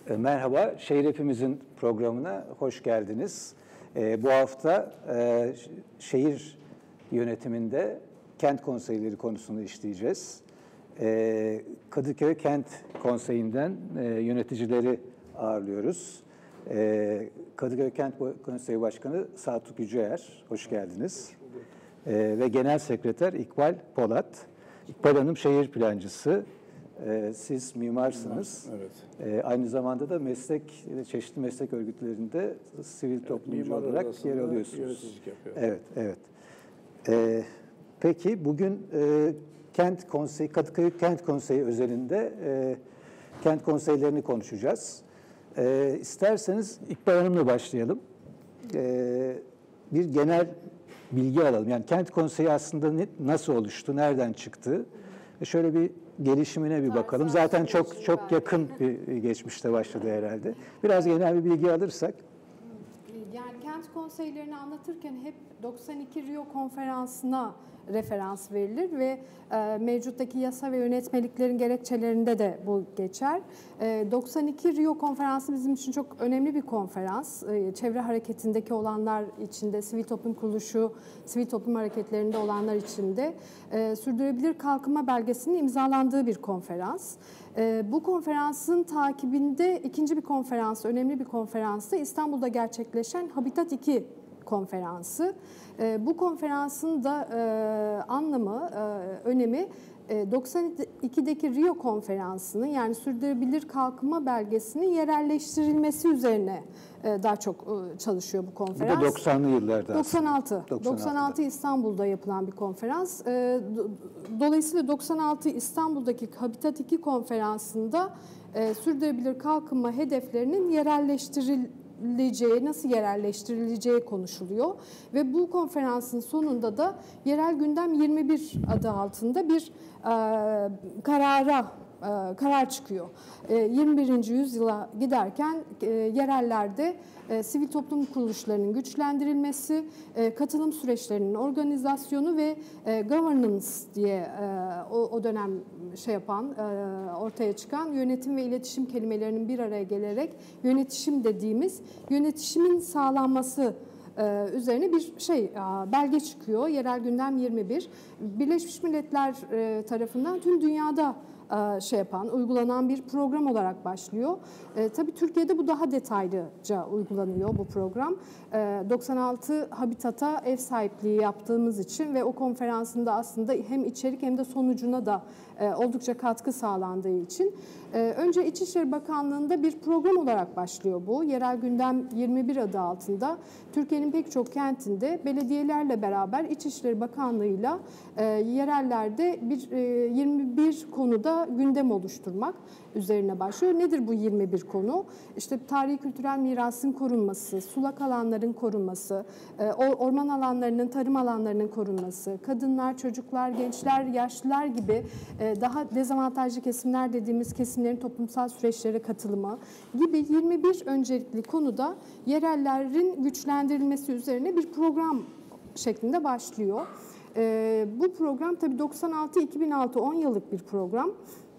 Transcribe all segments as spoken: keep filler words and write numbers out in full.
Merhaba, Şehir Hepimizin programına hoş geldiniz. E, bu hafta e, şehir yönetiminde kent konseyleri konusunu işleyeceğiz. E, Kadıköy Kent Konseyi'nden e, yöneticileri ağırlıyoruz. E, Kadıköy Kent Konseyi Başkanı Satuk Yüceer, hoş geldiniz. E, ve Genel Sekreter İkbal Polat. İkbal Hanım şehir plancısı. Siz mimarsınız. Evet. Ee, aynı zamanda da meslek, çeşitli meslek örgütlerinde sivil evet, toplumcu olarak yer alıyorsunuz. Yöneticilik yapıyorum. Evet, evet. Ee, peki bugün e, Kent Konseyi, Kadıköy Kent Konseyi özelinde e, kent konseylerini konuşacağız. E, isterseniz İkbal Hanım'la başlayalım. E, bir genel bilgi alalım. Yani Kent Konseyi aslında ne, nasıl oluştu, nereden çıktı? E, şöyle bir gelişimine bir bakalım. Zaten çok çok yakın bir geçmişte başladı herhalde. Biraz genel bir bilgi alırsak. Yani kent konseylerini anlatırken hep doksan iki Rio Konferansı'na referans verilir ve e, mevcuttaki yasa ve yönetmeliklerin gerekçelerinde de bu geçer. E, doksan iki Rio Konferansı bizim için çok önemli bir konferans. E, çevre hareketindeki olanlar içinde, sivil toplum kuruluşu, sivil toplum hareketlerinde olanlar içinde e, sürdürülebilir kalkınma belgesinin imzalandığı bir konferans. E, bu konferansın takibinde ikinci bir konferans, önemli bir konferansı İstanbul'da gerçekleşen Habitat iki konferansı. E, bu konferansın da e, anlamı, e, önemi e, doksan ikideki Rio Konferansı'nın yani sürdürülebilir kalkınma belgesinin yerelleştirilmesi üzerine e, daha çok e, çalışıyor bu konferans. Bu da doksanlı yıllarda. doksan altı. doksan altı İstanbul'da yapılan bir konferans. E, do, dolayısıyla doksan altı İstanbul'daki Habitat iki konferansında e, sürdürülebilir kalkınma hedeflerinin yerelleştirilmesi nasıl yerelleştirileceği konuşuluyor ve bu konferansın sonunda da Yerel Gündem yirmi bir adı altında bir e, karara e, karar çıkıyor. E, yirmi birinci yüzyıla giderken e, yerellerde e, sivil toplum kuruluşlarının güçlendirilmesi, e, katılım süreçlerinin organizasyonu ve e, governance diye e, o, o dönem şey yapan, e, ortaya çıkan yönetim ve iletişim kelimelerinin bir araya gelerek yönetişim dediğimiz yönetişimin sağlanması e, üzerine bir şey e, belge çıkıyor. Yerel Gündem yirmi bir. Birleşmiş Milletler e, tarafından tüm dünyada şey yapan, uygulanan bir program olarak başlıyor. E, tabii Türkiye'de bu daha detaylıca uygulanıyor bu program. E, doksan altı Habitat'a ev sahipliği yaptığımız için ve o konferansında aslında hem içerik hem de sonucuna da e, oldukça katkı sağlandığı için. E, önce İçişleri Bakanlığı'nda bir program olarak başlıyor bu. Yerel Gündem yirmi bir adı altında Türkiye'nin pek çok kentinde belediyelerle beraber İçişleri Bakanlığı'yla e, yerellerde bir e, yirmi bir konuda gündem oluşturmak üzerine başlıyor. Nedir bu yirmi bir konu? İşte tarihi kültürel mirasın korunması, sulak alanların korunması, orman alanlarının, tarım alanlarının korunması, kadınlar, çocuklar, gençler, yaşlılar gibi daha dezavantajlı kesimler dediğimiz kesimlerin toplumsal süreçlere katılımı gibi yirmi bir öncelikli konuda yerellerin güçlendirilmesi üzerine bir program şeklinde başlıyor. Ee, bu program tabii doksan altı iki bin altı on yıllık bir program.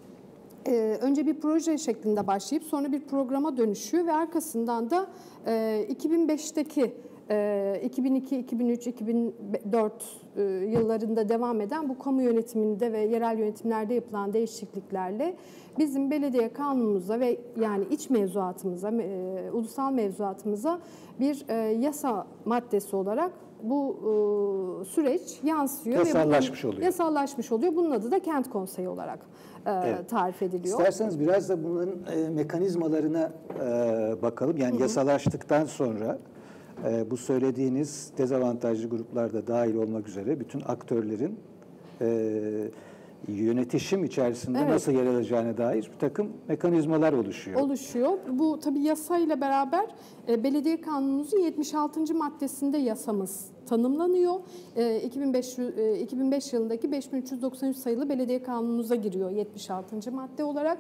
Ee, önce bir proje şeklinde başlayıp sonra bir programa dönüşüyor ve arkasından da e, iki bin beşteki e, iki bin iki, iki bin üç, iki bin dört e, yıllarında devam eden bu kamu yönetiminde ve yerel yönetimlerde yapılan değişikliklerle bizim belediye kanunumuza ve yani iç mevzuatımıza, e, ulusal mevzuatımıza bir e, yasa maddesi olarak bu e, süreç yansıyor. Yasallaşmış ve oluyor. Yasallaşmış oluyor. Bunun adı da kent konseyi olarak e, evet. tarif ediliyor. İsterseniz biraz da bunların e, mekanizmalarına e, bakalım. Yani hı hı. yasalaştıktan sonra e, bu söylediğiniz dezavantajlı gruplarda dahil olmak üzere bütün aktörlerin e, yönetişim içerisinde evet. nasıl yer alacağına dair bir takım mekanizmalar oluşuyor. Oluşuyor. Bu tabii yasayla beraber e, belediye kanunumuzun yetmiş altıncı maddesinde yasamız tanımlanıyor. E, iki bin beş, e, iki bin beş yılındaki beş bin üç yüz doksan üç sayılı belediye kanunumuza giriyor yetmiş altıncı madde olarak.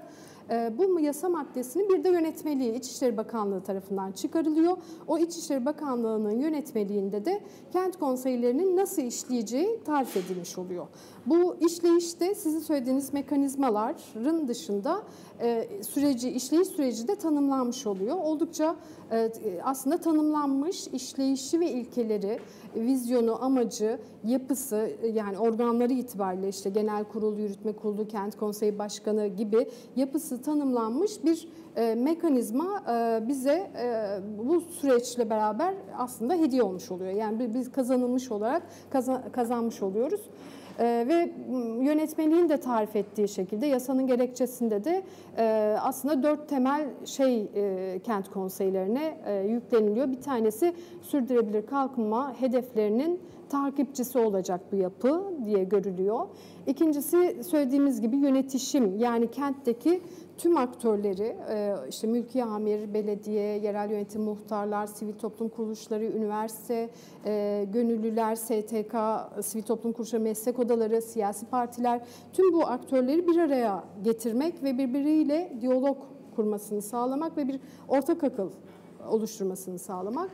Bu yasa maddesinin bir de yönetmeliği İçişleri Bakanlığı tarafından çıkarılıyor. O İçişleri Bakanlığı'nın yönetmeliğinde de kent konseylerinin nasıl işleyeceği tarif edilmiş oluyor. Bu işleyişte sizin söylediğiniz mekanizmaların dışında süreci, işleyiş süreci de tanımlanmış oluyor. Oldukça aslında tanımlanmış işleyişi ve ilkeleri, vizyonu, amacı, yapısı, yani organları itibariyle işte genel kurul, yürütme kurulu, kent konseyi başkanı gibi yapısı tanımlanmış bir e, mekanizma e, bize e, bu süreçle beraber aslında hediye olmuş oluyor. Yani biz kazanılmış olarak kazan, kazanmış oluyoruz. Ee, ve yönetmeliğin de tarif ettiği şekilde yasanın gerekçesinde de e, aslında dört temel şey e, kent konseylerine e, yükleniliyor. Bir tanesi sürdürülebilir kalkınma hedeflerinin takipçisi olacak bu yapı diye görülüyor. İkincisi söylediğimiz gibi yönetişim, yani kentteki tüm aktörleri, işte mülki amir, belediye, yerel yönetim, muhtarlar, sivil toplum kuruluşları, üniversite, gönüllüler, S T K, sivil toplum kuruluşları, meslek odaları, siyasi partiler, tüm bu aktörleri bir araya getirmek ve birbiriyle diyalog kurmasını sağlamak ve bir ortak akıl oluşturmasını sağlamak.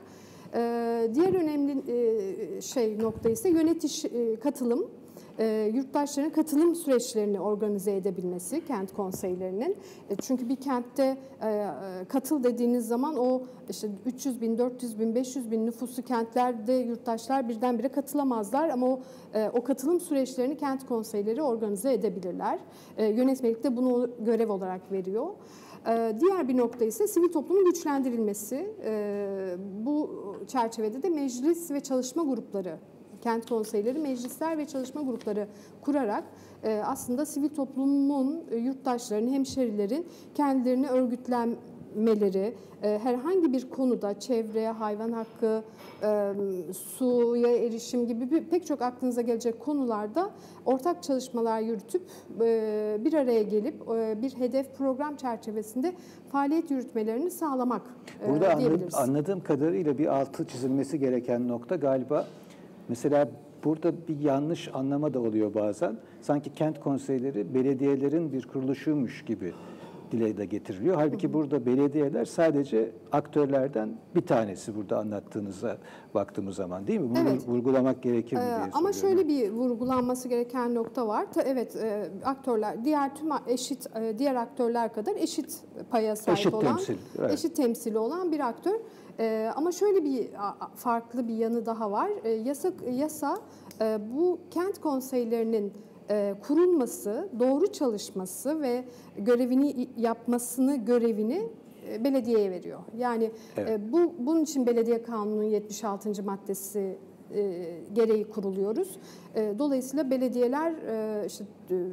Diğer önemli şey nokta ise yönetiş, katılım. E, yurttaşların katılım süreçlerini organize edebilmesi kent konseylerinin. E, çünkü bir kentte e, katıl dediğiniz zaman o işte üç yüz bin, dört yüz bin, beş yüz bin nüfuslu kentlerde yurttaşlar birdenbire katılamazlar ama o, e, o katılım süreçlerini kent konseyleri organize edebilirler. E, yönetmelik de bunu görev olarak veriyor. Diğer bir nokta ise sivil toplumun güçlendirilmesi. Bu çerçevede de meclis ve çalışma grupları, kent konseyleri, meclisler ve çalışma grupları kurarak aslında sivil toplumun, yurttaşların, hemşerilerin kendilerini örgütlenmeleri, herhangi bir konuda çevre, hayvan hakkı, suya erişim gibi pek çok aklınıza gelecek konularda ortak çalışmalar yürütüp bir araya gelip bir hedef program çerçevesinde faaliyet yürütmelerini sağlamak Burada diyebiliriz. Burada anladığım kadarıyla bir altı çizilmesi gereken nokta galiba, mesela burada bir yanlış anlama da oluyor bazen. Sanki kent konseyleri belediyelerin bir kuruluşuymuş gibi dile de getiriliyor. Halbuki hı hı. burada belediyeler sadece aktörlerden bir tanesi burada anlattığınıza baktığımız zaman, değil mi? Bunu evet. vurgulamak gerekir mi diye soruyorum. Ama şöyle bir vurgulanması gereken nokta var. Evet, aktörler, diğer tüm eşit diğer aktörler kadar eşit paya sahip eşit olan, temsil, evet. eşit temsili olan bir aktör. Ama şöyle bir farklı bir yanı daha var. Yasa yasa bu kent konseylerinin kurulması, doğru çalışması ve görevini yapmasını görevini belediyeye veriyor. Yani evet. bu bunun için Belediye Kanunu'nun yetmiş altıncı maddesi gereği kuruluyoruz. Dolayısıyla belediyeler işte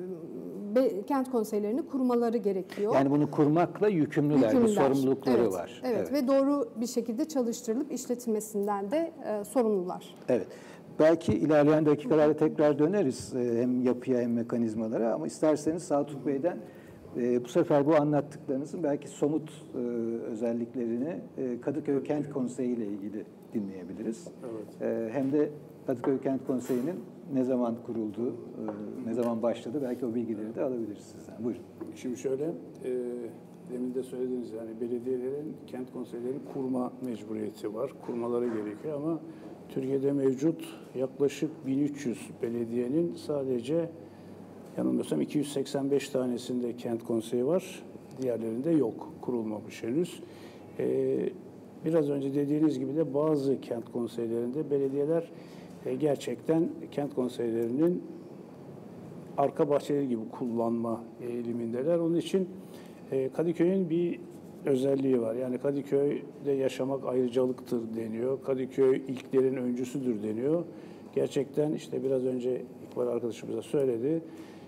kent konseylerini kurmaları gerekiyor. Yani bunu kurmakla yükümlüler, yükümlüler. bir sorumlulukları evet, var. Evet. evet ve doğru bir şekilde çalıştırılıp işletilmesinden de sorumlular. Evet. Belki ilerleyen dakikalarda tekrar döneriz hem yapıya hem mekanizmalara, ama isterseniz Saltuk Bey'den bu sefer bu anlattıklarınızın belki somut özelliklerini Kadıköy Kent Konseyi ile ilgili dinleyebiliriz. Evet. Hem de Kadıköy Kent Konseyi'nin ne zaman kurulduğu, ne zaman başladı, belki o bilgileri de alabiliriz sizden. Buyurun. Şimdi şöyle, e, demin de söylediğiniz yani belediyelerin kent konseylerini kurma mecburiyeti var. Kurmaları gerekiyor ama Türkiye'de mevcut yaklaşık bin üç yüz belediyenin sadece yanılmıyorsam iki yüz seksen beş tanesinde kent konseyi var. Diğerlerinde yok, kurulmamış henüz. Ee, biraz önce dediğiniz gibi de bazı kent konseylerinde belediyeler e, gerçekten kent konseylerinin arka bahçeleri gibi kullanma eğilimindeler. Onun için e, Kadıköy'ün bir özelliği var. Yani Kadıköy'de yaşamak ayrıcalıktır deniyor. Kadıköy ilklerin öncüsüdür deniyor. Gerçekten işte biraz önce İkbal arkadaşımız da söyledi.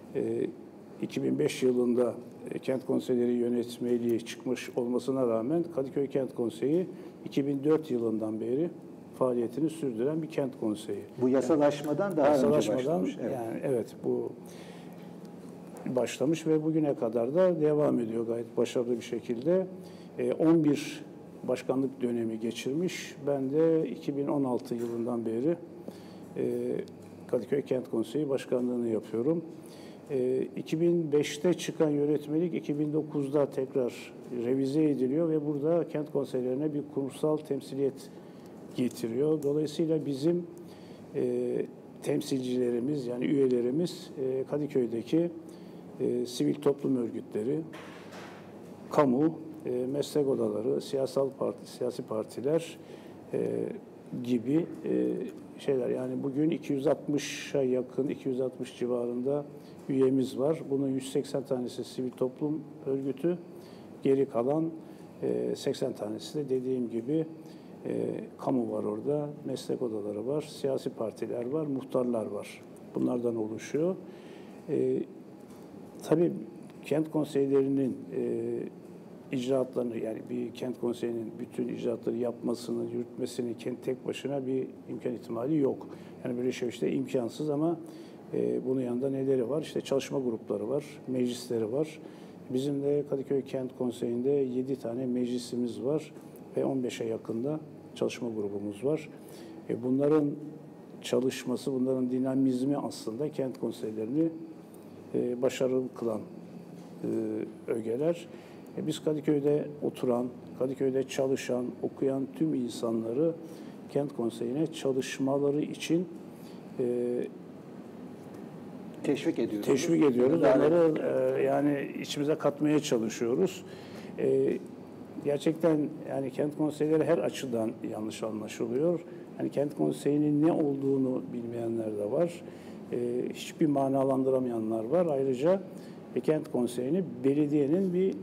iki bin beş yılında Kent Konseyleri yönetmeliği çıkmış olmasına rağmen Kadıköy Kent Konseyi iki bin dört yılından beri faaliyetini sürdüren bir kent konseyi. Bu yasalaşmadan daha yasalaşmadan, önce başlamış. Evet. Yani evet bu başlamış ve bugüne kadar da devam ediyor gayet başarılı bir şekilde. on bir başkanlık dönemi geçirmiş. Ben de iki bin on altı yılından beri Kadıköy Kent Konseyi Başkanlığı'nı yapıyorum. E, iki bin beşte çıkan yönetmelik iki bin dokuzda tekrar revize ediliyor ve burada kent konseylerine bir kurumsal temsiliyet getiriyor. Dolayısıyla bizim e, temsilcilerimiz yani üyelerimiz e, Kadıköy'deki e, sivil toplum örgütleri, kamu, e, meslek odaları, siyasal parti, siyasi partiler e, gibi e, şeyler. Yani bugün iki yüz altmışa yakın, iki yüz altmış civarında üyemiz var. Bunun yüz seksen tanesi sivil toplum örgütü, geri kalan e, seksen tanesi de dediğim gibi e, kamu var orada, meslek odaları var, siyasi partiler var, muhtarlar var. Bunlardan oluşuyor. E, tabii kent konseylerinin e, icraatlarını yani bir kent konseyinin bütün icraatları yapmasını, yürütmesini kendi tek başına bir imkan ihtimali yok. Yani böyle şey işte imkansız ama e, bunun yanında neleri var? İşte çalışma grupları var, meclisleri var. Bizim de Kadıköy Kent Konseyi'nde yedi tane meclisimiz var ve on beşe yakında çalışma grubumuz var. E, bunların çalışması, bunların dinamizmi aslında kent konseylerini e, başarılı kılan e, ögeler. E, biz Kadıköy'de oturan, Kadıköy'de çalışan, okuyan tüm insanları kent konseyine çalışmaları için e, teşvik ediyoruz. Teşvik ediyoruz. Onları e, yani içimize katmaya çalışıyoruz. E, gerçekten yani kent konseyleri her açıdan yanlış anlaşılıyor. Yani kent konseyinin ne olduğunu bilmeyenler de var. E, hiçbir manalandıramayanlar var. Ayrıca e, kent konseyini belediyenin bir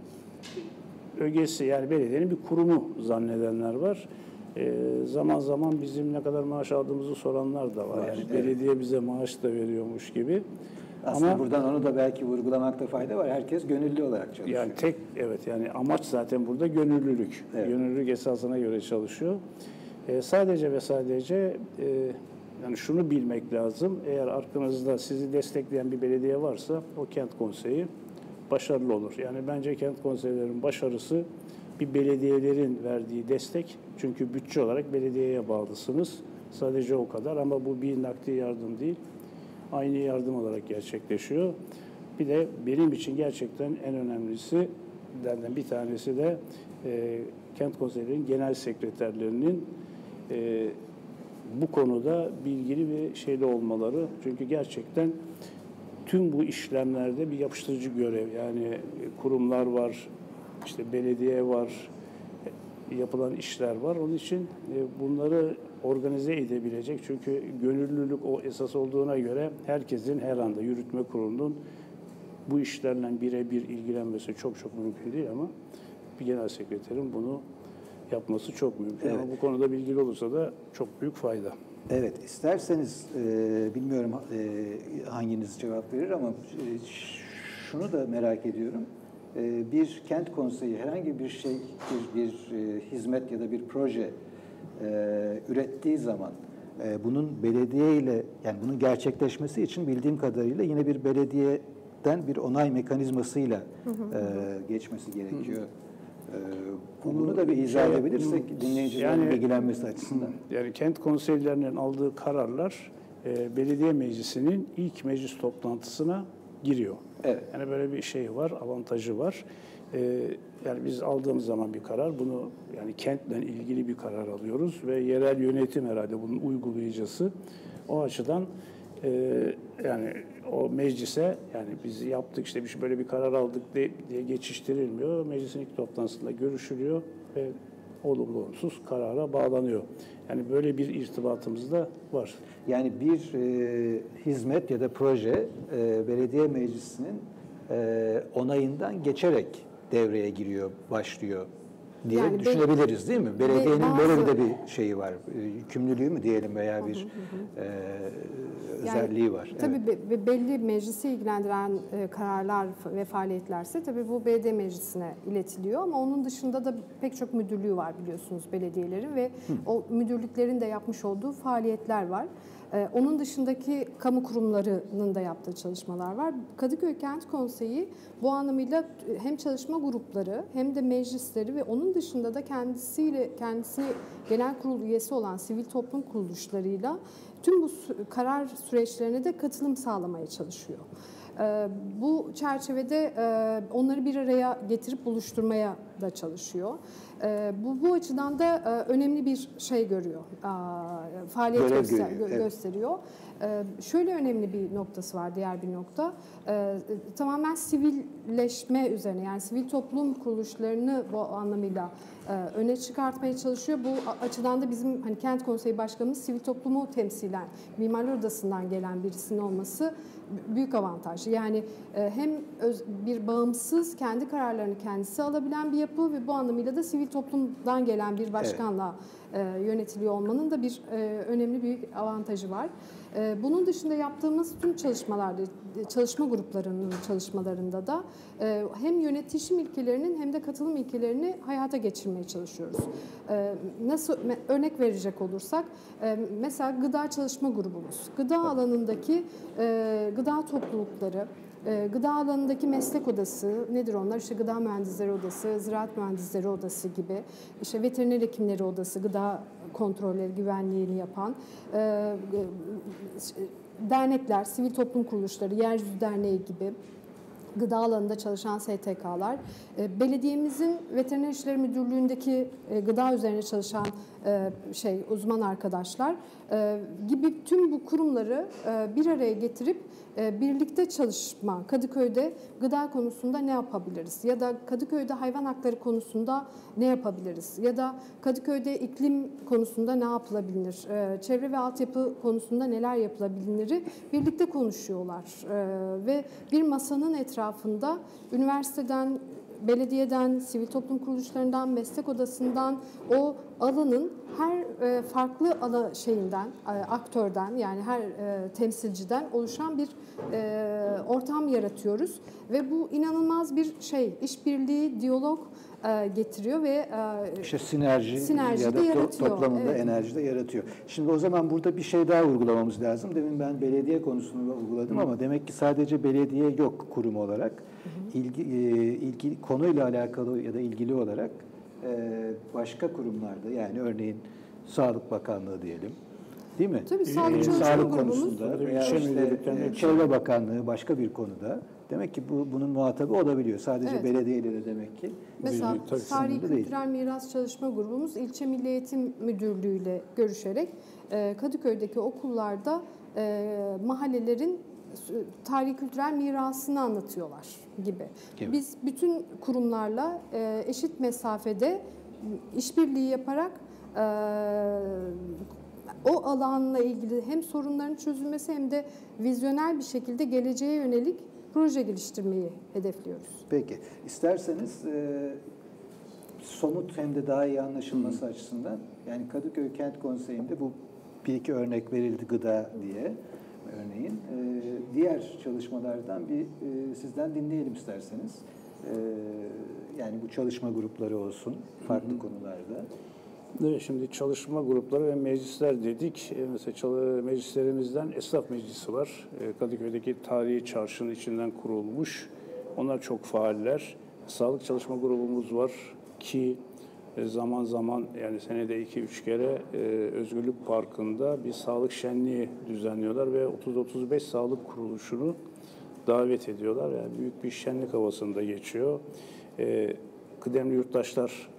ögesi yani belediyenin bir kurumu zannedenler var. E, zaman zaman bizim ne kadar maaş aldığımızı soranlar da var. var yani evet. Belediye bize maaş da veriyormuş gibi. Aslında ama buradan onu da belki vurgulamakta fayda var. Herkes gönüllü olarak çalışıyor. Yani tek evet yani amaç zaten burada gönüllülük. Evet. Gönüllülük esasına göre çalışıyor. E, sadece ve sadece e, yani şunu bilmek lazım. Eğer arkanızda sizi destekleyen bir belediye varsa o kent konseyi başarılı olur. Yani bence kent konseylerinin başarısı bir belediyelerin verdiği destek. Çünkü bütçe olarak belediyeye bağlısınız. Sadece o kadar ama bu bir nakdi yardım değil. Aynı yardım olarak gerçekleşiyor. Bir de benim için gerçekten en önemlisi derden bir tanesi de e, kent konseylerinin genel sekreterlerinin e, bu konuda bilgili ve şeyli olmaları. Çünkü gerçekten tüm bu işlemlerde bir yapıştırıcı görev. Yani kurumlar var, işte belediye var, yapılan işler var. Onun için bunları organize edebilecek. Çünkü gönüllülük o esas olduğuna göre herkesin her anda yürütme kurulunun bu işlerle birebir ilgilenmesi çok çok mümkün değil ama bir genel sekreterin bunu yapması çok mümkün. Evet. Ama bu konuda bilgili olursa da çok büyük fayda. Evet, isterseniz e, bilmiyorum e, hanginiz cevap verir ama e, şunu da merak ediyorum. E, bir kent konseyi herhangi bir şey, bir, bir e, hizmet ya da bir proje e, ürettiği zaman e, bunun belediye ile yani bunun gerçekleşmesi için bildiğim kadarıyla yine bir belediyeden bir onay mekanizmasıyla hı hı. E, geçmesi gerekiyor. Hı hı. Ee, bunu da bir izah şey, edebilirsek dinleyicilerin yani, bilgilenmesi açısından. Yani kent konseylerinin aldığı kararlar e, belediye meclisinin ilk meclis toplantısına giriyor. Evet. Yani böyle bir şey var, avantajı var. E, yani biz aldığımız zaman bir karar, bunu yani kentle ilgili bir karar alıyoruz ve yerel yönetim herhalde bunun uygulayıcısı. O açıdan e, yani o meclise yani biz yaptık işte bir böyle bir karar aldık diye geçiştirilmiyor. Meclisin ilk toplantısında görüşülüyor ve olumlu olumsuz karara bağlanıyor. Yani böyle bir irtibatımız da var. Yani bir e, hizmet ya da proje e, belediye meclisinin e, onayından geçerek devreye giriyor, başlıyor diye yani düşünebiliriz değil mi? Belediyenin bazı, böyle bir de bir şeyi var, yükümlülüğü mü diyelim veya bir hı hı hı. E, özelliği yani, var. Tabii evet. be, belli meclisi ilgilendiren e, kararlar ve faaliyetlerse tabii bu belediye meclisine iletiliyor ama onun dışında da pek çok müdürlüğü var biliyorsunuz belediyelerin ve hı. o müdürlüklerin de yapmış olduğu faaliyetler var. Ee, onun dışındaki kamu kurumlarının da yaptığı çalışmalar var. Kadıköy Kent Konseyi bu anlamıyla hem çalışma grupları hem de meclisleri ve onun dışında da kendisiyle kendisi genel kurul üyesi olan sivil toplum kuruluşlarıyla tüm bu karar süreçlerine de katılım sağlamaya çalışıyor. E, bu çerçevede e, onları bir araya getirip buluşturmaya da çalışıyor. E, bu, bu açıdan da e, önemli bir şey görüyor, e, faaliyet Görev göster- görüyor, gö- evet. gösteriyor. E, şöyle önemli bir noktası var, diğer bir nokta. E, tamamen sivilleşme üzerine, yani sivil toplum kuruluşlarını bu anlamıyla e, öne çıkartmaya çalışıyor. Bu açıdan da bizim hani Kent Konseyi Başkanımız sivil toplumu temsilen Mimarlar Odası'ndan gelen birisinin olması büyük avantaj. Yani e, hem öz, bir bağımsız, kendi kararlarını kendisi alabilen bir yapı ve bu anlamıyla da sivil toplumdan gelen bir başkanla e, yönetiliyor olmanın da bir e, önemli büyük avantajı var. E, bunun dışında yaptığımız tüm çalışmalarda, çalışma gruplarının çalışmalarında da e, hem yönetişim ilkelerinin hem de katılım ilkelerini hayata geçirmeye çalışıyoruz. E, nasıl örnek verecek olursak, e, mesela gıda çalışma grubumuz, gıda alanındaki e, gıda toplulukları, e, gıda alanındaki meslek odası, nedir onlar? İşte gıda mühendisleri odası, ziraat mühendisleri odası gibi, işte veteriner hekimleri odası, gıda kontrolleri, güvenliğini yapan e, dernekler, sivil toplum kuruluşları, Yeryüzü Derneği gibi gıda alanında çalışan S T K'lar, belediyemizin Veteriner İşleri Müdürlüğü'ndeki gıda üzerine çalışan şey uzman arkadaşlar gibi tüm bu kurumları bir araya getirip birlikte çalışma, Kadıköy'de gıda konusunda ne yapabiliriz? Ya da Kadıköy'de hayvan hakları konusunda ne yapabiliriz? Ya da Kadıköy'de iklim konusunda ne yapılabilir? Çevre ve altyapı konusunda neler yapılabilir? Birlikte konuşuyorlar. Ve bir masanın etrafında üniversiteden, belediyeden, sivil toplum kuruluşlarından, meslek odasından, o alanın her farklı ala şeyinden, aktörden, yani her temsilciden oluşan bir ortam yaratıyoruz ve bu inanılmaz bir şey, işbirliği, diyalog getiriyor ve işte sinerji, sinerji ya da de to- yaratıyor. toplamında Evet. enerji de yaratıyor. Şimdi o zaman burada bir şey daha vurgulamamız lazım. Demin ben belediye konusunu vurguladım ama demek ki sadece belediye yok kurum olarak. İlgi, e, ilgili konuyla alakalı ya da ilgili olarak e, başka kurumlarda, yani örneğin Sağlık Bakanlığı diyelim. Değil mi? Tabii, Sağlık Ee, Çalışma Sağlık Grubumuz. konusunda Tabii, veya ilçe işte müdürlüklerinin e, hepsi. Çevre Bakanlığı başka bir konuda. Demek ki bu bunun muhatabı olabiliyor. Sadece Evet. belediyeyle de demek ki. Mesela Tabii, tabii, Tarihi sınırlı değil. Kültürel Miras Çalışma Grubumuz İlçe Milli Eğitim Müdürlüğü ile görüşerek e, Kadıköy'deki okullarda e, mahallelerin tarihi kültürel mirasını anlatıyorlar gibi. Gibi. Biz bütün kurumlarla e, eşit mesafede işbirliği yaparak e, o alanla ilgili hem sorunların çözülmesi hem de vizyonel bir şekilde geleceğe yönelik proje geliştirmeyi hedefliyoruz. Peki. İsterseniz e, somut hem de daha iyi anlaşılması açısından, yani Kadıköy Kent Konseyi'nde bu bir iki örnek verildi, gıda diye örneğin. E, diğer çalışmalardan bir e, sizden dinleyelim isterseniz. E, yani bu çalışma grupları olsun farklı konularda. Evet, şimdi çalışma grupları ve meclisler dedik. E, mesela çalı, meclislerimizden Esnaf Meclisi var. E, Kadıköy'deki tarihi çarşının içinden kurulmuş. Onlar çok faaller. Sağlık çalışma grubumuz var ki e, zaman zaman, yani senede iki üç kere e, Özgürlük Parkı'nda bir sağlık şenliği düzenliyorlar ve otuz otuz beş sağlık kuruluşunu davet ediyorlar. Yani büyük bir şenlik havasında geçiyor. E, Kıdemli Yurttaşlar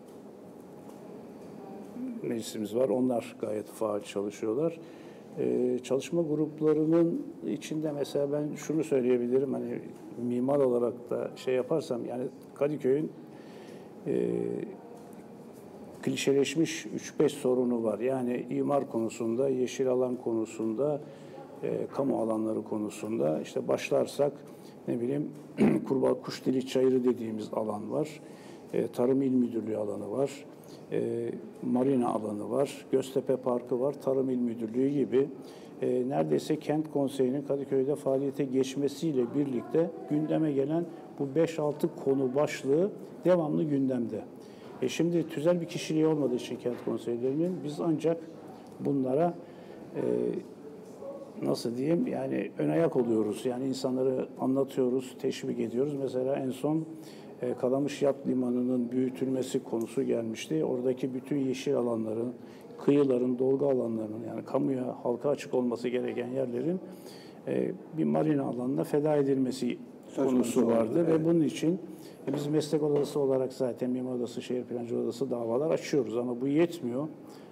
meclisimiz var. Onlar gayet faal çalışıyorlar. Ee, çalışma gruplarının içinde mesela ben şunu söyleyebilirim. Hani mimar olarak da şey yaparsam, yani Kadıköy'ün e, klişeleşmiş üç beş sorunu var. Yani imar konusunda, yeşil alan konusunda, e, kamu alanları konusunda işte başlarsak ne bileyim Kurbağa Kuşdili Çayırı dediğimiz alan var. E, Tarım İl Müdürlüğü alanı var. E, marina alanı var, Göztepe Parkı var, Tarım İl Müdürlüğü gibi e, neredeyse Kent Konseyi'nin Kadıköy'de faaliyete geçmesiyle birlikte gündeme gelen bu beş altı konu başlığı devamlı gündemde. E şimdi tüzel bir kişiliği olmadığı için Kent Konseylerinin biz ancak bunlara e, nasıl diyeyim, yani ön ayak oluyoruz. Yani insanları anlatıyoruz, teşvik ediyoruz. Mesela en son e, Kalamış Yat Limanı'nın büyütülmesi konusu gelmişti. Oradaki bütün yeşil alanların, kıyıların, dolgu alanlarının, yani kamuya, halka açık olması gereken yerlerin e, bir marina alanına feda edilmesi Söz konusu konusu vardı oldu, ve evet. bunun için e, biz meslek odası olarak zaten Mimar Odası, Şehir Plancı Odası davalar açıyoruz ama bu yetmiyor.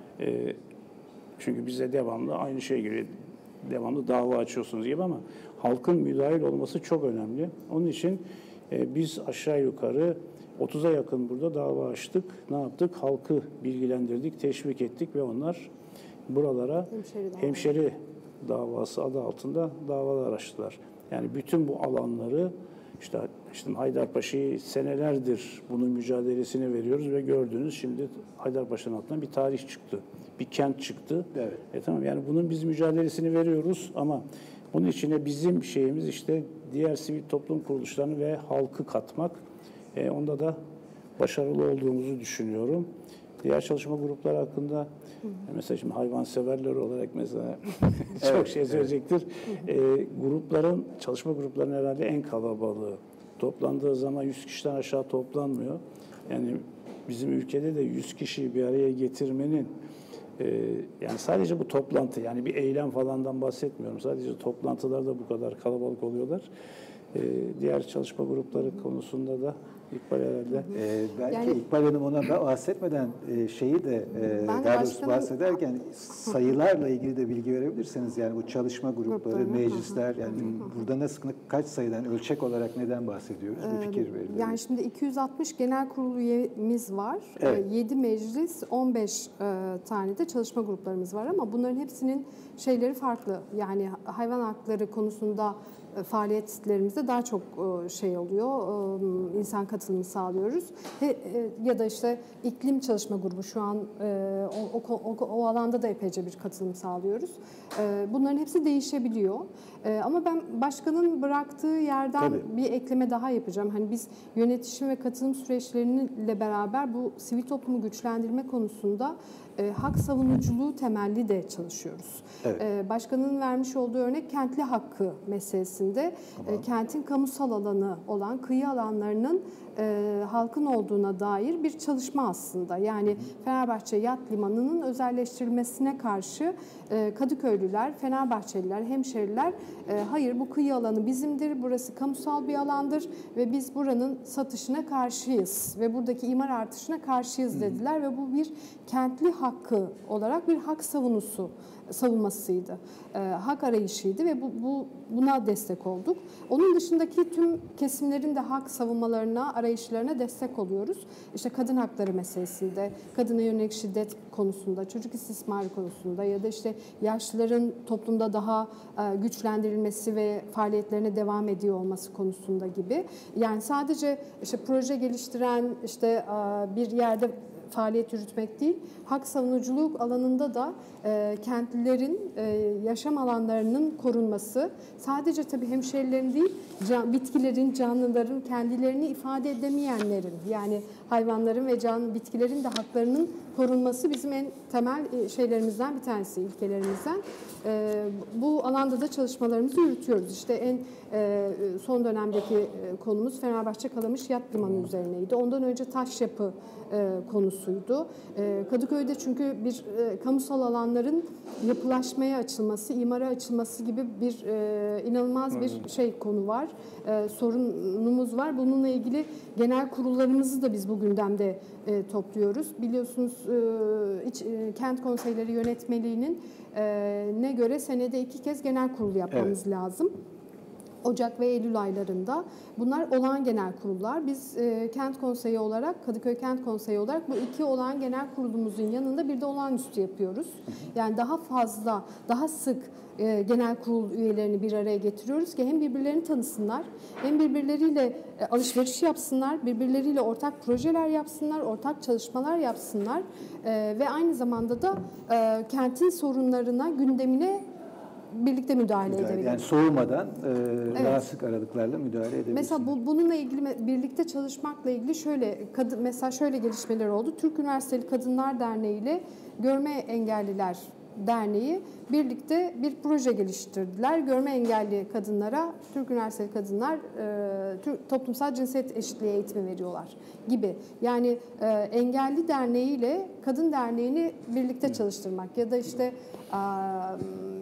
E, çünkü bize devamlı aynı şey geliyor. Devamlı dava açıyorsunuz gibi ama halkın müdahil olması çok önemli. Onun için e, biz aşağı yukarı otuza yakın burada dava açtık. Ne yaptık? Halkı bilgilendirdik, teşvik ettik ve onlar buralara Hemşeri davası. hemşeri davası adı altında davalar açtılar. Yani bütün bu alanları işte, işte Haydarpaşa'yı senelerdir bunun mücadelesini veriyoruz ve gördüğünüz şimdi Haydarpaşa'nın altından bir tarih çıktı. Bir kent çıktı. Evet. E tamam yani bunun biz mücadelesini veriyoruz ama bunun içine bizim şeyimiz işte diğer sivil toplum kuruluşlarını ve halkı katmak. E, onda da başarılı olduğumuzu düşünüyorum. Diğer çalışma grupları hakkında mesela şimdi hayvanseverler olarak mesela çok Evet, şey söyleyecektir. E, grupların, çalışma gruplarının herhalde en kalabalığı. Toplandığı zaman yüz kişiden aşağı toplanmıyor. Yani bizim ülkede de yüz kişiyi bir araya getirmenin e, yani sadece bu toplantı yani bir eylem falandan bahsetmiyorum. Sadece toplantılarda bu kadar kalabalık oluyorlar. E, diğer çalışma grupları konusunda da İkbal herhalde. Ee, belki Yani- İkbal Hanım ona da bahsetmeden e, şeyi de e, Ben de daha doğrusu başkanım- bahsederken sayılarla ilgili de bilgi verebilirsiniz. Yani bu çalışma grupları, Grupları, meclisler yani burada nasıl kaç sayıdan ölçek olarak neden bahsediyoruz? Bir fikir verin. Yani şimdi iki yüz altmış genel kurulu üyemiz var. Evet. yedi meclis, on beş e, tane de çalışma gruplarımız var ama bunların hepsinin şeyleri farklı. Yani hayvan hakları konusunda e, faaliyetlerimizde daha çok e, şey oluyor, e, insan katılımı sağlıyoruz. He, e, ya da işte iklim çalışma grubu şu an e, o, o, o, o alanda da epeyce bir katılım sağlıyoruz. E, bunların hepsi değişebiliyor. E, ama ben başkanın bıraktığı yerden Tabii. bir ekleme daha yapacağım. Hani biz yönetişim ve katılım süreçleriyle beraber bu sivil toplumu güçlendirme konusunda e, hak savunuculuğu temelli de çalışıyoruz. Evet. E, başkanın vermiş olduğu örnek kentli hakkı meselesinde e, kentin kamusal alanı olan kıyı alanlarının e, halkın olduğuna dair bir çalışma aslında. Yani Fenerbahçe Yat Limanı'nın özelleştirilmesine karşı e, Kadıköylüler, Fenerbahçeliler, hemşeriler e, hayır bu kıyı alanı bizimdir, burası kamusal bir alandır ve biz buranın satışına karşıyız ve buradaki imar artışına karşıyız dediler ve bu bir kentli hakkı olarak bir hak savunusu savunmasıydı. E, hak arayışıydı ve bu, bu buna destek olduk. Onun dışındaki tüm kesimlerin de hak savunmalarına, arayışlarına destek oluyoruz. İşte kadın hakları meselesinde, kadına yönelik şiddet konusunda, çocuk istismarı konusunda ya da işte yaşlıların toplumda daha e, güçlendirilmesi ve faaliyetlerine devam ediyor olması konusunda gibi. Yani sadece işte proje geliştiren işte e, bir yerde faaliyet yürütmek değil, hak savunuculuk alanında da e, kentlilerin e, yaşam alanlarının korunması, sadece tabii hemşehrilerin değil, can, bitkilerin, canlıların, kendilerini ifade edemeyenlerin, yani hayvanların ve can, bitkilerin de haklarının korunması bizim en temel şeylerimizden bir tanesi, ilkelerimizden. E, bu alanda da çalışmalarımızı yürütüyoruz. İşte en e, son dönemdeki e, konumuz Fenerbahçe Kalamış Yat Limanı üzerineydi. Ondan önce taş yapı e, konusuydu. E, Kadıköy'de çünkü bir e, kamusal alanların yapılaşmaya açılması, imara açılması gibi bir e, inanılmaz bir şey konu var. E, sorunumuz var. Bununla ilgili genel kurullarımızı da biz bu gündemde e, topluyoruz. Biliyorsunuz e, iç, e, kent konseyleri yönetmeliğinin e, ne göre senede iki kez genel kurul yapmamız Evet. lazım. Ocak ve Eylül aylarında. Bunlar olağan genel kurullar. Biz e, kent konseyi olarak, Kadıköy Kent Konseyi olarak bu iki olağan genel kurulumuzun yanında bir de olağanüstü yapıyoruz. Yani daha fazla, daha sık e, genel kurul üyelerini bir araya getiriyoruz ki hem birbirlerini tanısınlar, hem birbirleriyle e, alışveriş yapsınlar, birbirleriyle ortak projeler yapsınlar, ortak çalışmalar yapsınlar e, ve aynı zamanda da e, kentin sorunlarına, gündemine birlikte müdahale edebilir. Yani soğumadan e, daha sık aralıklarla müdahale edebilirsiniz. Mesela bu, bununla ilgili birlikte çalışmakla ilgili şöyle kadın mesela şöyle gelişmeler oldu. Türk Üniversiteli Kadınlar Derneği ile Görme Engelliler Derneği birlikte bir proje geliştirdiler. Görme engelli kadınlara Türk Üniversiteli Kadınlar e, Türk, toplumsal cinsiyet eşitliği eğitimi veriyorlar gibi. Yani e, Engelli Derneği ile Kadın Derneği'ni birlikte çalıştırmak ya da işte e,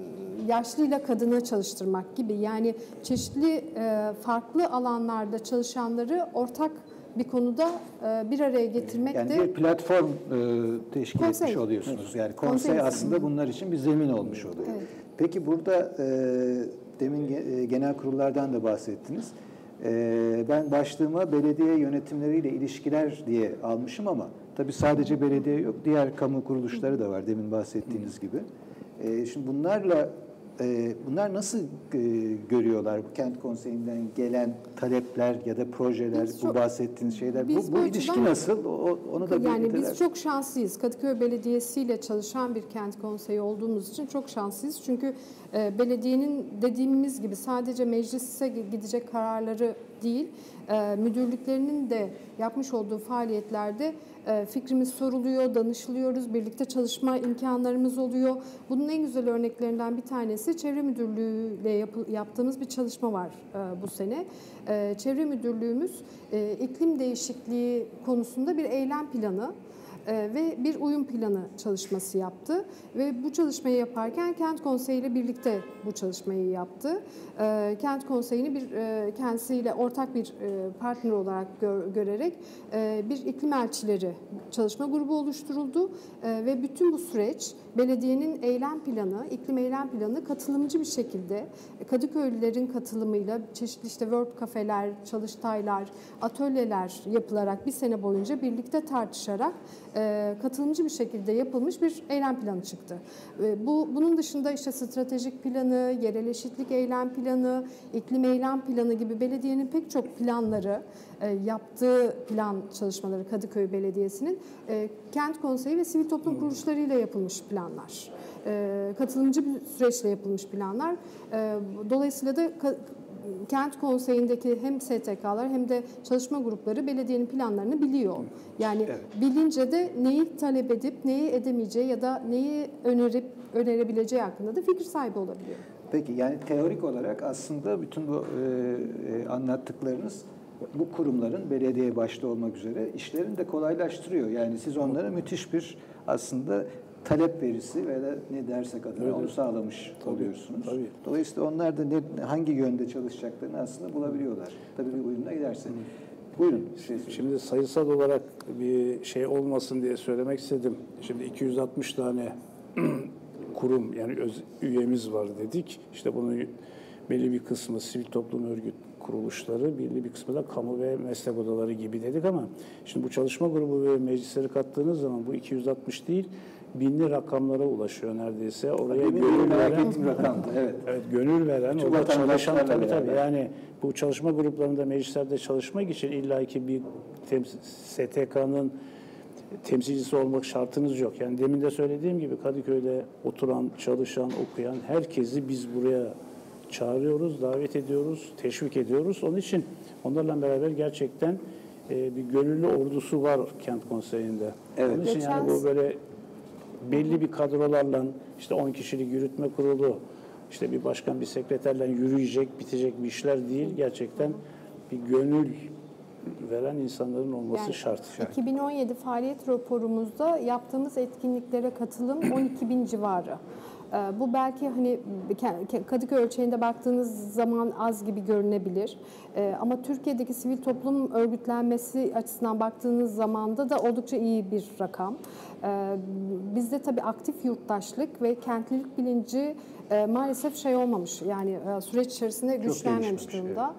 yaşlıyla kadını çalıştırmak gibi, yani çeşitli e, farklı alanlarda çalışanları ortak bir konuda e, bir araya getirmek yani de... Yani bir platform e, teşkil Konsey. etmiş oluyorsunuz. Yani konsey, Konsey. aslında bunlar için bir zemin olmuş oluyor. Evet. Peki burada e, demin ge- genel kurullardan da bahsettiniz. E, ben başlığıma belediye yönetimleriyle ilişkiler diye almışım ama tabii sadece belediye yok, diğer kamu kuruluşları da var demin bahsettiğiniz gibi. E, şimdi bunlarla e, bunlar nasıl e, görüyorlar bu kent konseyinden gelen talepler ya da projeler, Biz bu çok- bahsettiğiniz şeyler? biz Bu, bu bu ilişki açıdan- nasıl? O, onu da Yani belirteler. biz çok şanslıyız. Kadıköy Belediyesi ile çalışan bir kent konseyi olduğumuz için çok şanslıyız. Çünkü e, belediyenin dediğimiz gibi sadece meclise gidecek kararları değil, e, müdürlüklerinin de yapmış olduğu faaliyetlerde e, fikrimiz soruluyor, danışılıyoruz, birlikte çalışma imkanlarımız oluyor. Bunun en güzel örneklerinden bir tanesi Çevre Müdürlüğü ile yapı- yaptığımız bir çalışma var e, bu sene. E, Çevre Müdürlüğümüz e, iklim değişikliği konusunda bir eylem planı e, ve bir uyum planı çalışması yaptı. Ve bu çalışmayı yaparken Kent Konseyi ile birlikte bu çalışmayı yaptı. E, Kent Konseyi'ni bir e, kendisiyle ortak bir e, partner olarak gör- görerek e, bir iklim elçileri çalışma grubu oluşturuldu. E, ve bütün bu süreç belediyenin eylem planı, iklim eylem planı katılımcı bir şekilde Kadıköylülerin katılımıyla çeşitli işte work kafeler, çalıştaylar, atölyeler yapılarak bir sene boyunca birlikte tartışarak e, katılımcı bir şekilde yapılmış bir eylem planı çıktı. E, bu bunun dışında işte stratejik planı, yerel eşitlik eylem planı, iklim eylem planı gibi belediyenin pek çok planları, e, yaptığı plan çalışmaları Kadıköy Belediyesi'nin e, kent konseyi ve sivil toplum kuruluşlarıyla yapılmış planlar. E, katılımcı bir süreçle yapılmış planlar. E, dolayısıyla da ka- Kent Konseyi'ndeki hem S T K'lar hem de çalışma grupları belediyenin planlarını biliyor. Yani Evet. bilince de neyi talep edip neyi edemeyeceği ya da neyi önerip önerebileceği hakkında da fikir sahibi olabiliyor. Peki yani teorik olarak aslında bütün bu e, e, anlattıklarınız bu kurumların belediye başta olmak üzere işlerini de kolaylaştırıyor. Yani siz onlara müthiş bir aslında talep verisi veya ne dersek adına Evet, onu evet. sağlamış Tabii, oluyorsunuz. tabii. Dolayısıyla onlar da ne, hangi yönde çalışacaklarını aslında bulabiliyorlar. Tabii bir uyumla giderse. Buyurun. Şey Şimdi sayısal olarak bir şey olmasın diye söylemek istedim. Şimdi iki yüz altmış tane kurum yani öz, üyemiz var dedik. İşte bunun belli bir kısmı sivil toplum örgüt kuruluşları, belli bir kısmı da kamu ve meslek odaları gibi dedik ama şimdi bu çalışma grubu ve meclisleri kattığınız zaman bu iki yüz altmış değil, binli rakamlara ulaşıyor neredeyse. Oraya Tabii, gönül merak veren, ettiğim rakamdı, evet. evet, gönül veren, Bütün orada çalışan vatandaşlarla tabii tabii beraber. yani bu çalışma gruplarında meclislerde çalışmak için illaki bir temsil, S T K'nın temsilcisi olmak şartınız yok. Yani demin de söylediğim gibi Kadıköy'de oturan, çalışan, okuyan herkesi biz buraya çağırıyoruz, davet ediyoruz, teşvik ediyoruz. Onun için onlarla beraber gerçekten e, bir gönüllü ordusu var kent konseyinde. Evet. Onun için yani bu böyle belli bir kadrolarla işte on kişilik yürütme kurulu, işte bir başkan, bir sekreterle yürüyecek, bitecek bir işler değil. Gerçekten bir gönül veren insanların olması Yani şart. iki bin on yedi faaliyet raporumuzda yaptığımız etkinliklere katılım on iki bin civarı. Ee, Bu belki hani Kadıköy ölçeğinde baktığınız zaman az gibi görünebilir. Ee, Ama Türkiye'deki sivil toplum örgütlenmesi açısından baktığınız zamanda da oldukça iyi bir rakam. Ee, Bizde tabii aktif yurttaşlık ve kentlilik bilinci e, maalesef şey olmamış. Yani e, süreç içerisinde güçlenmemiş gelişmemiş, durumda.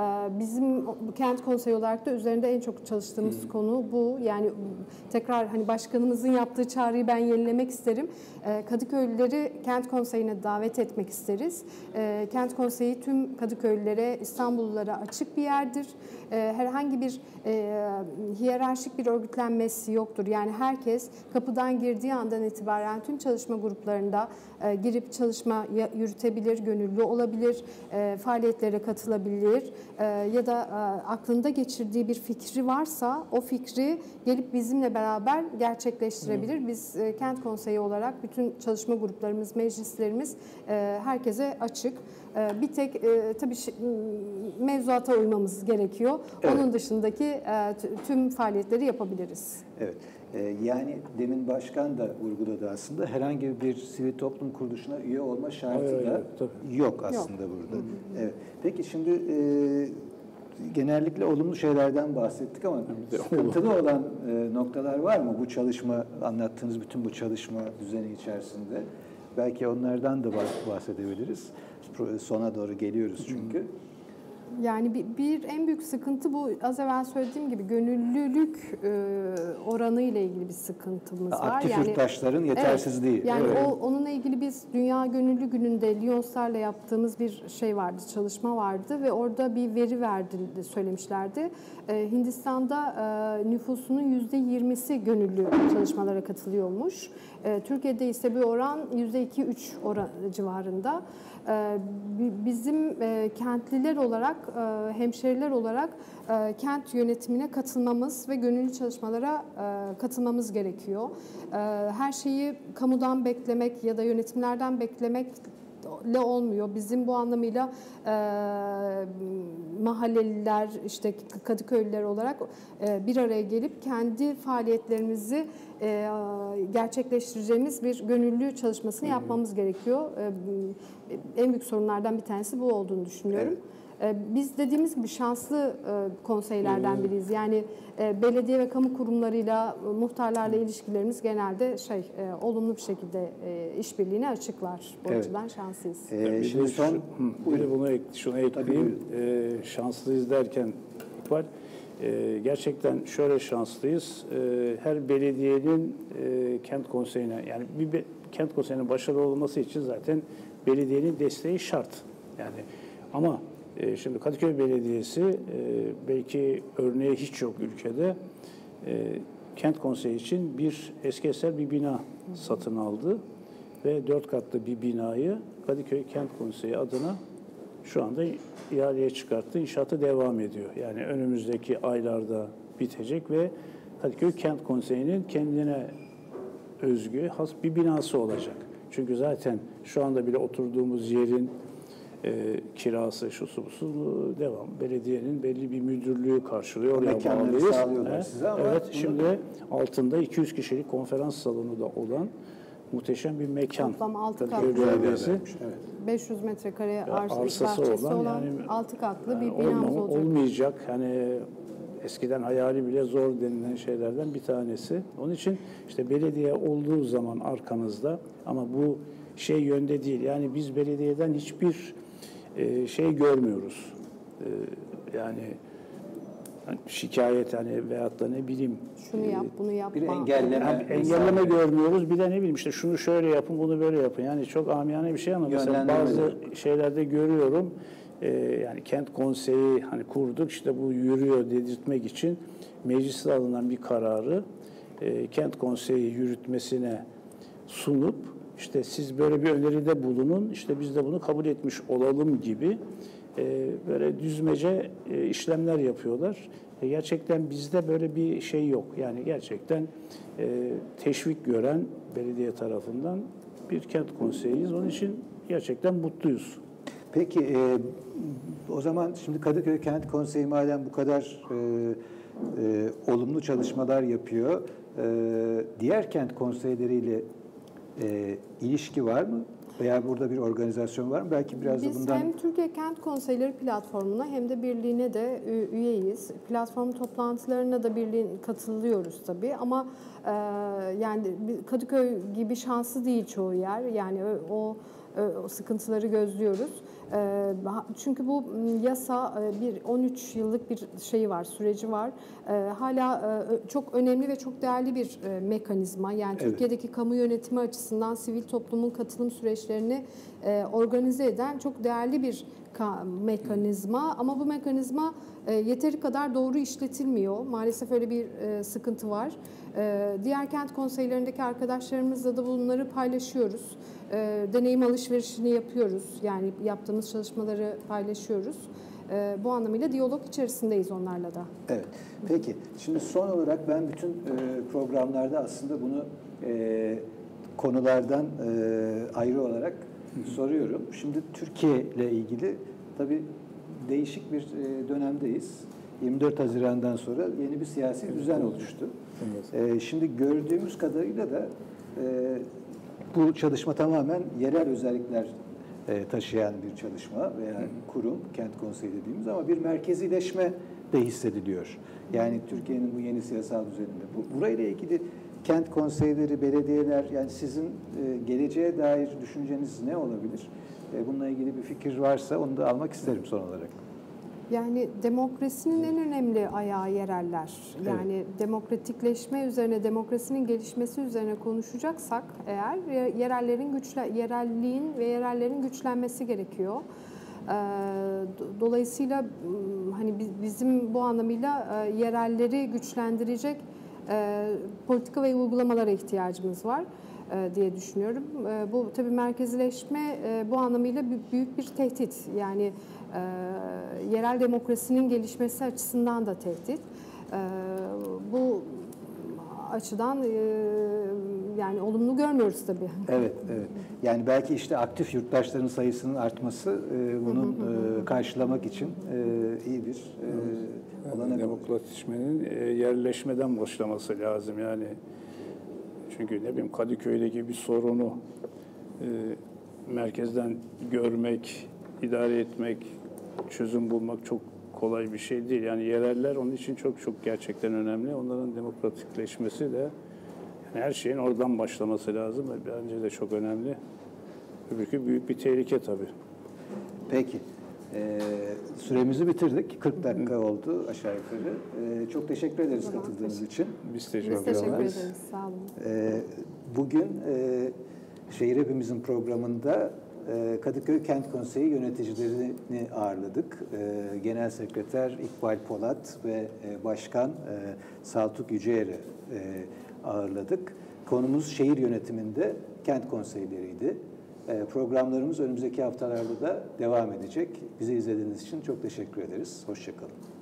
Bizim kent konseyi olarak da üzerinde en çok çalıştığımız hmm. konu bu. Yani tekrar hani başkanımızın yaptığı çağrıyı ben yenilemek isterim. Kadıköylüleri kent konseyine davet etmek isteriz. Kent konseyi tüm Kadıköylülere, İstanbullulara açık bir yerdir. Herhangi bir hiyerarşik bir örgütlenmesi yoktur. Yani herkes kapıdan girdiği andan itibaren tüm çalışma gruplarında girip çalışma yürütebilir, gönüllü olabilir, faaliyetlere katılabilir. Ya da aklında geçirdiği bir fikri varsa o fikri gelip bizimle beraber gerçekleştirebilir. Hmm. Biz kent konseyi olarak bütün çalışma gruplarımız, meclislerimiz herkese açık. E, bir tek e, tabii şi- mevzuata uymamız gerekiyor. Evet. Onun dışındaki e, t- tüm faaliyetleri yapabiliriz. Evet. Ee, Yani demin başkan da vurguladı aslında herhangi bir sivil toplum kuruluşuna üye olma şartı Hayır, hayır, da yok, tabii. yok aslında burada. Evet. Peki şimdi e, genellikle olumlu şeylerden bahsettik ama Bir de sıkıntılı olan e, noktalar var mı bu çalışma, anlattığınız bütün bu çalışma düzeni içerisinde? Belki onlardan da bah- bahsedebiliriz. Pro- Sona doğru geliyoruz çünkü. Yani bir, bir en büyük sıkıntı bu, az evvel söylediğim gibi gönüllülük e, oranı ile ilgili bir sıkıntımız var. Aktif yani, yurttaşların yetersizliği. Evet, yani Evet. o, onunla ilgili biz Dünya Gönüllü Günü'nde Lyonslarla yaptığımız bir şey vardı, çalışma vardı ve orada bir veri verdi, söylemişlerdi. Ee, Hindistan'da e, nüfusunun yüzde yirmisi gönüllü çalışmalara katılıyormuş. Ee, Türkiye'de ise bir oran yüzde iki üç oran civarında. Ee, bizim e, kentliler olarak, e, hemşehriler olarak e, kent yönetimine katılmamız ve gönüllü çalışmalara e, katılmamız gerekiyor. E, her şeyi kamudan beklemek ya da yönetimlerden beklemekle olmuyor. Bizim bu anlamıyla e, mahalleliler, işte Kadıköylüler olarak e, bir araya gelip kendi faaliyetlerimizi e, gerçekleştireceğimiz bir gönüllü çalışmasını yapmamız gerekiyor. E, en büyük sorunlardan bir tanesi bu olduğunu düşünüyorum. Evet. Biz dediğimiz gibi şanslı konseylerden biriyiz. Yani belediye ve kamu kurumlarıyla, muhtarlarla ilişkilerimiz genelde şey olumlu bir şekilde işbirliğine açıklar. Bu Evet. açıdan şanslıyız. Ee, Yani bir şimdi de son şu- hı, bir de bunu ek, şunu ekleyeyim. Tabii, Ee, şanslıyız derken var. Ee, gerçekten şöyle şanslıyız. Ee, her belediyenin e, kent konseyine, yani bir be- kent konseyinin başarılı olması için zaten belediyenin desteği şart. Yani ama e, şimdi Kadıköy Belediyesi e, belki örneği hiç yok ülkede. E, kent konseyi için bir eski eser bir bina satın aldı ve dört katlı bir binayı Kadıköy Kent Konseyi adına şu anda ihaleye çıkarttı. İnşaatı devam ediyor. Yani önümüzdeki aylarda bitecek ve Kadıköy Kent Konseyi'nin kendine özgü has bir binası olacak. Çünkü zaten şu anda bile oturduğumuz yerin e, kirası, şusu busu devam. Belediyenin belli bir müdürlüğü karşılıyor. Oraya mekanları bağlıyız. sağlıyorlar He? size ama Evet, bunu- şimdi altında iki yüz kişilik konferans salonu da olan muhteşem bir mekan. Toplam altı Kadıköy katlı. Belediyesi. Evet. beş yüz metrekare arsa, arsası bahçesi olan, olan yani altı katlı bir Yani binamız olma- olacak. olmayacak. Hani eskiden hayali bile zor denilen şeylerden bir tanesi. Onun için işte belediye olduğu zaman arkanızda, ama bu şey yönde değil. Yani biz belediyeden hiçbir e, şey görmüyoruz. E, yani hani şikayet hani veyahut da ne bileyim Şunu yap, bunu yapma. Bir engelleme. yani engelleme görmüyoruz. Bir de ne bileyim işte şunu şöyle yapın, bunu böyle yapın. Yani çok amiyane bir şey ama mesela Yönlendirme bazı şeylerde görüyorum. e, yani kent konseyi hani kurduk, işte bu yürüyor dedirtmek için mecliste alınan bir kararı e, kent konseyi yürütmesine sunup işte siz böyle bir öneride bulunun, işte biz de bunu kabul etmiş olalım gibi e, böyle düzmece e, işlemler yapıyorlar. E, gerçekten bizde böyle bir şey yok. Yani gerçekten e, teşvik gören belediye tarafından bir kent konseyiyiz. Onun için gerçekten mutluyuz. Peki e, o zaman şimdi Kadıköy Kent Konseyi madem bu kadar e, e, olumlu çalışmalar yapıyor, e, diğer kent konseyleriyle e, ilişki var mı? Veya burada bir organizasyon var mı? Belki biraz da Biz bundan... hem Türkiye Kent Konseyleri platformuna hem de birliğine de ü- üyeyiz. Platform toplantılarına da birliğin katılıyoruz tabii ama e, yani bir- Kadıköy gibi şanslı değil çoğu yer. Yani o, o, o sıkıntıları gözlüyoruz. E, çünkü bu yasa e, bir on üç yıllık bir şeyi var, süreci var. E, hala e, çok önemli ve çok değerli bir e, mekanizma. Yani Evet. Türkiye'deki kamu yönetimi açısından sivil toplumun katılım süreçlerini e, organize eden çok değerli bir ka- mekanizma. Ama bu mekanizma e, yeteri kadar doğru işletilmiyor. Maalesef öyle bir e, sıkıntı var. E, diğer kent konseylerindeki arkadaşlarımızla da bunları paylaşıyoruz. E, deneyim alışverişini yapıyoruz. Yani yaptığımız çalışmaları paylaşıyoruz. E, bu anlamıyla diyalog içerisindeyiz onlarla da. Evet. Peki. Şimdi son olarak ben bütün e, programlarda aslında bunu e, konulardan e, ayrı olarak soruyorum. Şimdi Türkiye ile ilgili tabii değişik bir e, dönemdeyiz. yirmi dört Haziran'dan sonra yeni bir siyasi düzen oluştu. Evet. E, şimdi gördüğümüz kadarıyla da e, bu çalışma tamamen yerel özellikler e, taşıyan bir çalışma veya kurum, kent konseyi dediğimiz, ama bir merkezileşme de hissediliyor. Yani Türkiye'nin bu yeni siyasal düzeninde. Bu, burayla ilgili kent konseyleri, belediyeler, yani sizin e, geleceğe dair düşünceniz ne olabilir? E, bununla ilgili bir fikir varsa onu da almak isterim son olarak. Yani demokrasinin en önemli ayağı yereller. Yani evet. Demokratikleşme üzerine, demokrasinin gelişmesi üzerine konuşacaksak eğer yerellerin güçle, yerelliğin ve yerellerin güçlenmesi gerekiyor. Dolayısıyla hani bizim bu anlamıyla yerelleri güçlendirecek politika ve uygulamalara ihtiyacımız var diye düşünüyorum. Bu tabii merkezileşme bu anlamıyla büyük bir tehdit. Yani e, yerel demokrasinin gelişmesi açısından da tehdit. E, bu açıdan e, yani olumlu görmüyoruz tabii. Evet, evet. Yani belki işte aktif yurttaşların sayısının artması e, bunun e, karşılamak için e, iyi bir e, olanak. Demokratikleşmenin e, yerleşmeden başlaması lazım yani. Çünkü ne bileyim Kadıköy'deki bir sorunu e, merkezden görmek, idare etmek, çözüm bulmak çok kolay bir şey değil. Yani yereller onun için çok çok gerçekten önemli. Onların demokratikleşmesi de yani her şeyin oradan başlaması lazım. Bence de çok önemli. Öbürkü büyük bir tehlike tabii. Peki. Ee, süremizi bitirdik. kırk dakika oldu aşağı yukarı. Ee, çok teşekkür ederiz katıldığınız için. Biz teşekkür, Biz teşekkür ederiz. Sağ olun. Ee, bugün e, Şehir Hepimizin programında e, Kadıköy Kent Konseyi yöneticilerini ağırladık. E, Genel Sekreter İkbal Polat ve e, Başkan e, Saltuk Yüceyer'i e, ağırladık. Konumuz şehir yönetiminde kent konseyleriydi. Programlarımız önümüzdeki haftalarda da devam edecek. Bizi izlediğiniz için çok teşekkür ederiz. Hoşça kalın.